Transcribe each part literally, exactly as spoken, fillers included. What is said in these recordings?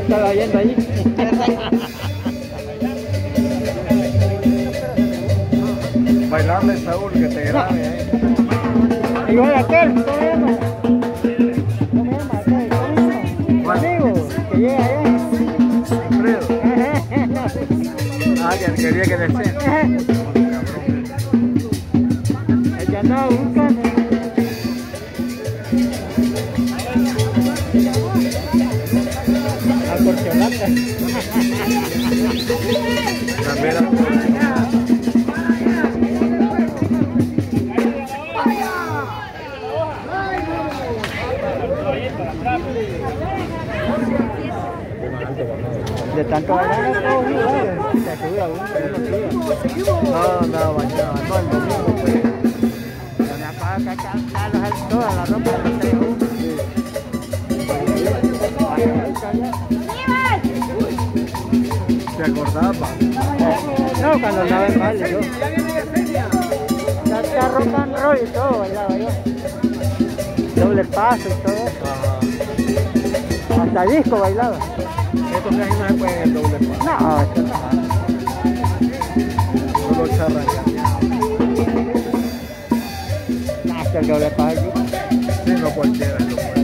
estaba viendo ahí. Bailarle Saúl, que te grabe ahí. Igual aquel, ¿cómo se llama? ¿Cómo se llama aquel? ¿Cómo se llama? Tu amigo, que llega allá. Alfredo. Ah, que quería que le sea. El que andaba buscando. La corcholata. También la De tanto bailar, todo un lugar, se subía uno, no, no, bañado, no, el domingo fue. me apaga que toda la ropa de los tres juntos. ¿Te acordaba? No, cuando andaba en Valle, yo. Ya está rock and roll y todo, bailaba yo. Doble paso y todo eso. Hasta disco bailaba. Estos casi no se pueden el doble paso. No, esto no. Solo charrancaneado. No, es que el doble paso. Sí, no cualquiera lo puede.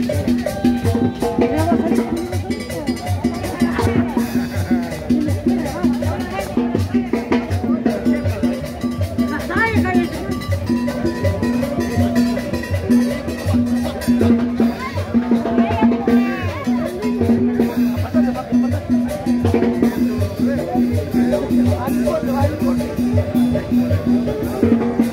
Thank you.